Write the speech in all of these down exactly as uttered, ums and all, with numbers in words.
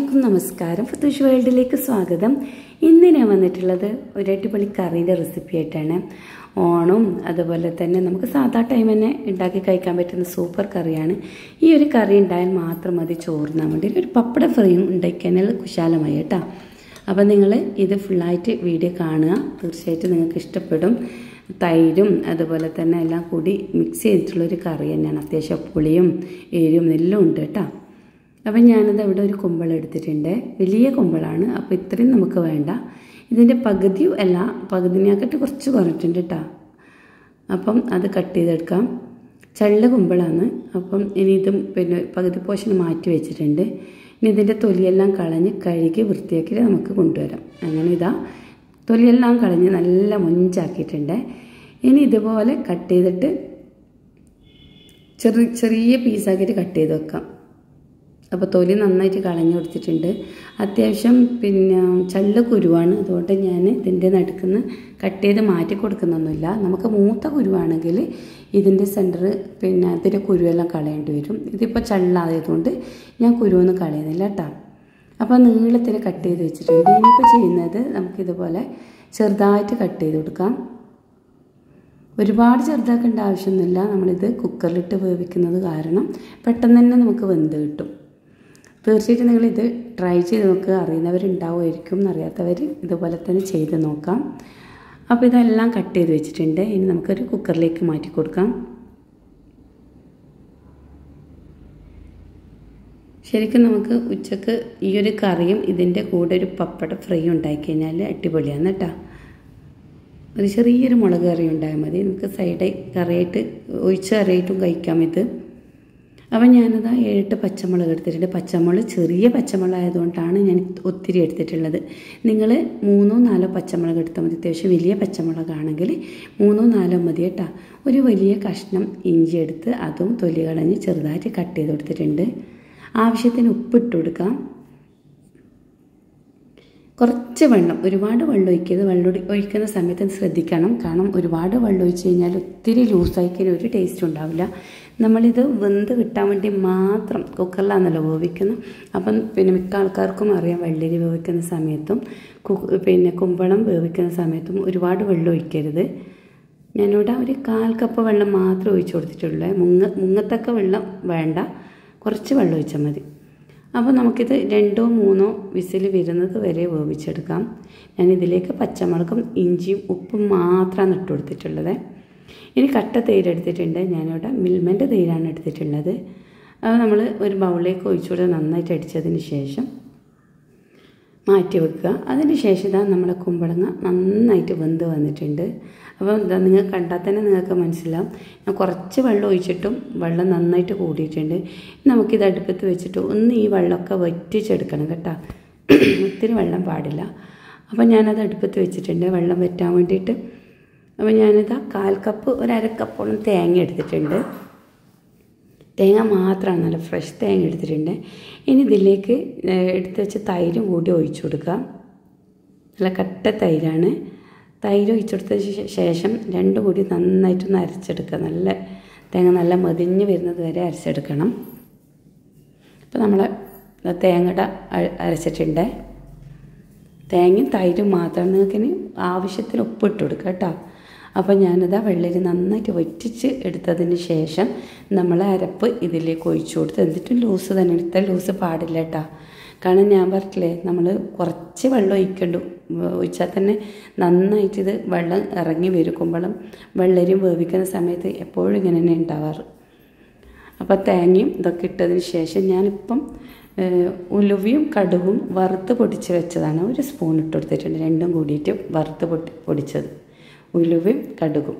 എല്ലാവർക്കും നമസ്കാരം. ഫുഡ് വേൾഡിലേക്ക് സ്വാഗതം. ഇന്ന് ഞാൻ വന്നിട്ടുള്ളത് ഒരു അടിപൊളി കറിയുടെ റെസിപ്പി ആയിട്ടാണ്. ഓണം അതുപോലെ തന്നെ നമുക്ക് സാധാ ടൈം തന്നെ ഉണ്ടാക്കി കഴിക്കാൻ പറ്റുന്ന സൂപ്പർ കറിയാണ്. ഈ ഒരു കറി ഉണ്ടായാൽ മാത്രം മതി ചോറിനാൻ വേണ്ടി. ഒരു പപ്പട ഫ്രൈയും ഉണ്ടാക്കിയാൽ കുശാലമായി കേട്ടോ. അപ്പം നിങ്ങൾ ഇത് ഫുള്ളായിട്ട് വീഡിയോ കാണുക, തീർച്ചയായിട്ടും നിങ്ങൾക്ക് ഇഷ്ടപ്പെടും. തൈരും അതുപോലെ തന്നെ എല്ലാം കൂടി മിക്സ് ചെയ്തിട്ടുള്ളൊരു കറി തന്നെയാണ്. അത്യാവശ്യം പുളിയും എരിവും എല്ലാം ഉണ്ട് കേട്ടോ. അപ്പം ഞാനത് ഇവിടെ ഒരു കുമ്പളം എടുത്തിട്ടുണ്ട്. വലിയ കുമ്പളാണ്, അപ്പോൾ ഇത്രയും നമുക്ക് വേണ്ട. ഇതിൻ്റെ പകുതി അല്ല, പകുതിനെക്കാട്ട് കുറച്ച് കുറഞ്ഞിട്ടുണ്ട് കേട്ടോ. അപ്പം അത് കട്ട് ചെയ്തെടുക്കാം. ചള്ള കുമ്പളാണ്. അപ്പം ഇനി ഇതും പിന്നെ പകുതി പോർഷൻ മാറ്റി വെച്ചിട്ടുണ്ട്. ഇനി ഇതിൻ്റെ തൊലിയെല്ലാം കളഞ്ഞ് കഴുകി വൃത്തിയാക്കി നമുക്ക് കൊണ്ടുവരാം. അങ്ങനെ ഇതാ തൊലിയെല്ലാം കളഞ്ഞ് നല്ല മൊഞ്ചാക്കിയിട്ടുണ്ട്. ഇനി ഇതുപോലെ കട്ട് ചെയ്തിട്ട് ചെറിയ ചെറിയ പീസാക്കിയിട്ട് കട്ട് ചെയ്ത് വെക്കാം. അപ്പോൾ തൊലി നന്നായിട്ട് കളഞ്ഞു കൊടുത്തിട്ടുണ്ട്. അത്യാവശ്യം പിന്നെ ചള്ള കുരുവാണ്, അതുകൊണ്ട് ഞാൻ ഇതിൻ്റെ നടുക്കുന്ന് കട്ട് ചെയ്ത് മാറ്റി കൊടുക്കുന്നൊന്നുമില്ല. നമുക്ക് മൂത്ത കുരുവാണെങ്കിൽ ഇതിൻ്റെ സെൻറ്റർ പിന്നെ അതിൻ്റെ കുരുവെല്ലാം കളയേണ്ടി വരും. ഇതിപ്പോൾ ചള്ളായതുകൊണ്ട് ഞാൻ കുരുവൊന്നും കളയുന്നില്ല കേട്ടോ. അപ്പോൾ നീളത്തിൽ കട്ട് ചെയ്ത് വെച്ചിട്ടുണ്ട്. ഇനിയിപ്പോൾ ചെയ്യുന്നത് നമുക്കിതുപോലെ ചെറുതായിട്ട് കട്ട് ചെയ്ത് കൊടുക്കാം. ഒരുപാട് ചെറുതാക്കേണ്ട ആവശ്യമൊന്നുമില്ല. നമ്മളിത് കുക്കറിലിട്ട് വേവിക്കുന്നത് കാരണം പെട്ടെന്ന് തന്നെ നമുക്ക് വെന്ത് കിട്ടും. തീർച്ചയായിട്ടും നിങ്ങളിത് ട്രൈ ചെയ്ത് നോക്കുക. അറിയുന്നവരുണ്ടാവുമായിരിക്കും, അറിയാത്തവർ ഇതുപോലെ തന്നെ ചെയ്ത് നോക്കാം. അപ്പോൾ ഇതെല്ലാം കട്ട് ചെയ്ത് വെച്ചിട്ടുണ്ട്. ഇനി നമുക്കൊരു കുക്കറിലേക്ക് മാറ്റി കൊടുക്കാം. ശരിക്കും നമുക്ക് ഉച്ചക്ക് ഈ ഒരു കറിയും ഇതിൻ്റെ കൂടെ ഒരു പപ്പട ഫ്രൈ ഉണ്ടാക്കി കഴിഞ്ഞാൽ അടിപൊളിയാണ് കേട്ടോ. ഒരു ചെറിയൊരു മുളക് കറി ഉണ്ടായാൽ മതി. നമുക്ക് സൈഡായി കറിയായിട്ട് ഒഴിച്ച കറിയായിട്ടും കഴിക്കാം ഇത്. അപ്പം ഞാനത് ഏഴെട്ട് പച്ചമുളക് എടുത്തിട്ടുണ്ട്. പച്ചമുളക് ചെറിയ പച്ചമുളക് ആയതുകൊണ്ടാണ് ഞാൻ ഒത്തിരി എടുത്തിട്ടുള്ളത്. നിങ്ങൾ മൂന്നോ നാലോ പച്ചമുളക് എടുത്താൽ മതി. അത്യാവശ്യം വലിയ പച്ചമുളകാണെങ്കിൽ മൂന്നോ നാലോ മതി കേട്ടോ. ഒരു വലിയ കഷ്ണം ഇഞ്ചി എടുത്ത് അതും തൊലി കളഞ്ഞ് ചെറുതായിട്ട് കട്ട് ചെയ്ത് കൊടുത്തിട്ടുണ്ട്. ആവശ്യത്തിന് ഉപ്പിട്ട് കൊടുക്കാം. കുറച്ച് വെള്ളം, ഒരുപാട് വെള്ളം ഒഴിക്കരുത്. വെള്ളം ഒഴിക്കുന്ന സമയത്ത് ശ്രദ്ധിക്കണം. കാരണം ഒരുപാട് വെള്ളം ഒഴിച്ച് കഴിഞ്ഞാൽ ഒത്തിരി ലൂസായിക്കാൻ ഒരു ടേസ്റ്റ് ഉണ്ടാവില്ല. നമ്മളിത് വെന്ത് കിട്ടാൻ വേണ്ടി മാത്രം കുക്കറിലാണല്ലോ വേവിക്കുന്നത്. അപ്പം പിന്നെ മിക്ക ആൾക്കാർക്കും അറിയാം, വെള്ളരി വേവിക്കുന്ന സമയത്തും പിന്നെ കുമ്പളം വേവിക്കുന്ന സമയത്തും ഒരുപാട് വെള്ളം ഒഴിക്കരുത്. ഞാനിവിടെ ഒരു കാൽ കപ്പ് വെള്ളം മാത്രമേ ഒഴിച്ചു കൊടുത്തിട്ടുള്ളൂ. മുങ്ങ മുങ്ങത്തക്ക വെള്ളം വേണ്ട, കുറച്ച് വെള്ളം ഒഴിച്ചാൽ മതി. അപ്പോൾ നമുക്കിത് രണ്ടോ മൂന്നോ വിസിൽ വരുന്നത് വരെ വേവിച്ചെടുക്കാം. ഞാനിതിലേക്ക് പച്ചമുളകും ഇഞ്ചിയും ഉപ്പും മാത്രമാണ് ഇട്ട് കൊടുത്തിട്ടുള്ളത്. ഇനി കട്ട തൈര് എടുത്തിട്ടുണ്ട്. ഞാനിവിടെ മിൽമൻ്റെ തൈരാണ് എടുത്തിട്ടുള്ളത്. അത് നമ്മൾ ഒരു ബൗളിലേക്ക് ഒഴിച്ചു കൊടുത്ത് നന്നായിട്ട് അടിച്ചതിന് ശേഷം മാറ്റി വെക്കുക. അതിന് ശേഷം ഇതാ നമ്മുടെ കുമ്പളങ്ങ നന്നായിട്ട് വെന്ത് വന്നിട്ടുണ്ട്. അപ്പോൾ ഇതാ നിങ്ങൾക്ക് കണ്ടാൽ തന്നെ നിങ്ങൾക്ക് മനസ്സിലാവും. ഞാൻ കുറച്ച് വെള്ളം ഒഴിച്ചിട്ടും വെള്ളം നന്നായിട്ട് കൂടിയിട്ടുണ്ട്. നമുക്കിത് അടുപ്പത്ത് വെച്ചിട്ട് ഒന്ന് ഈ വെള്ളമൊക്കെ വറ്റിച്ചെടുക്കണം കേട്ടോ. ഒത്തിരി വെള്ളം പാടില്ല. അപ്പോൾ ഞാനത് അടുപ്പത്ത് വെച്ചിട്ടുണ്ട് വെള്ളം വറ്റാൻ വേണ്ടിയിട്ട്. അപ്പോൾ ഞാനിതാ കാൽ കപ്പ് ഒരു അര കപ്പോളം തേങ്ങ എടുത്തിട്ടുണ്ട്. തേങ്ങ മാത്രമാണ്, നല്ല ഫ്രഷ് തേങ്ങ എടുത്തിട്ടുണ്ട്. ഇനി ഇതിലേക്ക് എടുത്ത് വെച്ച് തൈരും കൂടി ഒഴിച്ചു കൊടുക്കാം. നല്ല കട്ട തൈരാണ്. തൈര് ഒഴിച്ചു കൊടുത്തതിന് ശേഷം രണ്ടും കൂടി നന്നായിട്ടൊന്ന് അരച്ചെടുക്കുക. നല്ല തേങ്ങ നല്ല മതിഞ്ഞ് വരുന്നത് വരെ അരച്ചെടുക്കണം. അപ്പോൾ നമ്മൾ തേങ്ങയുടെ അരച്ചിട്ടുണ്ട്. തേങ്ങയും തൈരും മാത്രം. നിങ്ങൾക്കിനി ആവശ്യത്തിന് ഉപ്പിട്ട് കൊടുക്കുക കേട്ടോ. അപ്പോൾ ഞാനിതാ വെള്ളരി നന്നായിട്ട് വറ്റിച്ച് എടുത്തതിന് ശേഷം നമ്മൾ അരപ്പ് ഇതിലേക്ക് ഒഴിച്ചു കൊടുത്ത്, എന്നിട്ടും ലൂസ് തന്നെ എടുത്താൽ ലൂസ് പാടില്ല കേട്ടോ. കാരണം ഞാൻ പറഞ്ഞില്ലേ, നമ്മൾ കുറച്ച് വെള്ളം ഒഴിക്കണ്ടു. ഒഴിച്ചാൽ തന്നെ നന്നായിട്ട് ഇത് വെള്ളം ഇറങ്ങി വരും. കുമ്പളം വെള്ളരിയും വേവിക്കുന്ന സമയത്ത് എപ്പോഴും ഇങ്ങനെ തന്നെ ഉണ്ടാവാറ്. അപ്പോൾ തേങ്ങയും ഇതൊക്കെ ഇട്ടതിന് ശേഷം ഞാനിപ്പം ഉലുവയും കടുകും വറുത്ത് പൊടിച്ച് വെച്ചതാണ്. ഒരു സ്പൂൺ ഇട്ട് കൊടുത്തിട്ടുണ്ട്. രണ്ടും കൂടിയിട്ട് വറുത്ത് പൊടി പൊടിച്ചത് ഉലുവയും കടുകും.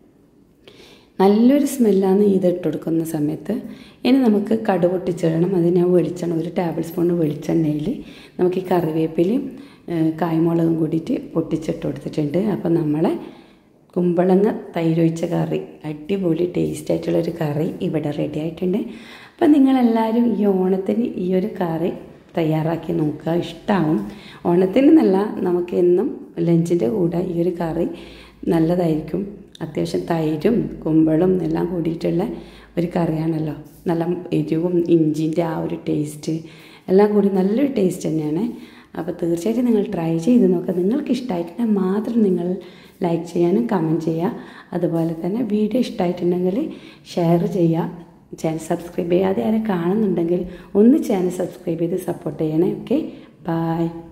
നല്ലൊരു സ്മെല്ലാണ് ഇതിട്ട് കൊടുക്കുന്ന സമയത്ത്. ഇനി നമുക്ക് കടുക് പൊട്ടിച്ചിടണം. അതിന് വെളിച്ചെണ്ണ, ഒരു ടേബിൾ സ്പൂൺ വെളിച്ചെണ്ണയിൽ നമുക്ക് ഈ കറിവേപ്പിലയും കായ്മുളകും കൂടിയിട്ട് പൊട്ടിച്ചിട്ട് കൊടുത്തിട്ടുണ്ട്. അപ്പോൾ നമ്മളെ കുമ്പളങ്ങ തൈരൊഴിച്ച കറി, അടിപൊളി ടേസ്റ്റ് ആയിട്ടുള്ളൊരു കറി ഇവിടെ റെഡി ആയിട്ടുണ്ട്. അപ്പം നിങ്ങളെല്ലാവരും ഈ ഓണത്തിന് ഈ ഒരു കറി തയ്യാറാക്കി നോക്കുക, ഇഷ്ടമാവും. ഓണത്തിന് നല്ല നമുക്ക് എന്നും ലഞ്ചിൻ്റെ കൂടെ ഈ ഒരു കറി നല്ലതായിരിക്കും. അത്യാവശ്യം തൈരും കുമ്പളും എല്ലാം കൂടിയിട്ടുള്ള ഒരു കറിയാണല്ലോ. നല്ല എരിവും ഇഞ്ചിൻ്റെ ആ ഒരു ടേസ്റ്റ് എല്ലാം കൂടി നല്ലൊരു ടേസ്റ്റ് തന്നെയാണ്. അപ്പോൾ തീർച്ചയായിട്ടും നിങ്ങൾ ട്രൈ ചെയ്ത് നോക്കുക. നിങ്ങൾക്ക് ഇഷ്ടമായിട്ടുണ്ടെങ്കിൽ മാത്രം നിങ്ങൾ ലൈക്ക് ചെയ്യാനും കമൻറ്റ് ചെയ്യുക. അതുപോലെ തന്നെ വീഡിയോ ഇഷ്ടമായിട്ടുണ്ടെങ്കിൽ ഷെയർ ചെയ്യുക. ചാനൽ സബ്സ്ക്രൈബ് ചെയ്യാതെ ആരെ കാണുന്നുണ്ടെങ്കിൽ ഒന്ന് ചാനൽ സബ്സ്ക്രൈബ് ചെയ്ത് സപ്പോർട്ട് ചെയ്യണേ. Okay, by.